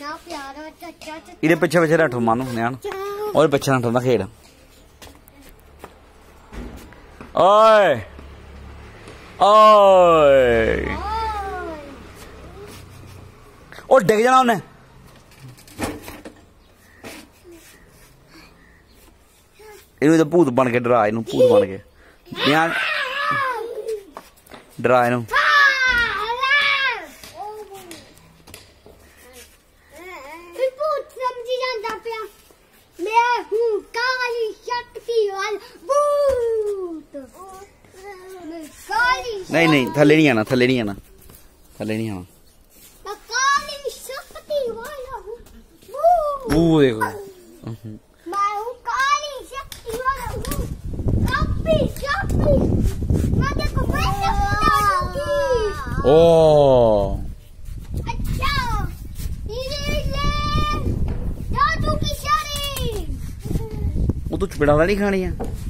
इहदे पिछे पिछे नठो मानो न्याण और पिछे नठो ना खेड ओए ओए ओ डिग जाना उन्हें इनू तो भूत बन के डरा इनू भूत बन के न्याण डरा इनू नहीं नहीं थले नहीं आना थले नहीं आना थले नहीं आना वो देखो ओ वो तो चपेड़ा नहीं खानी है।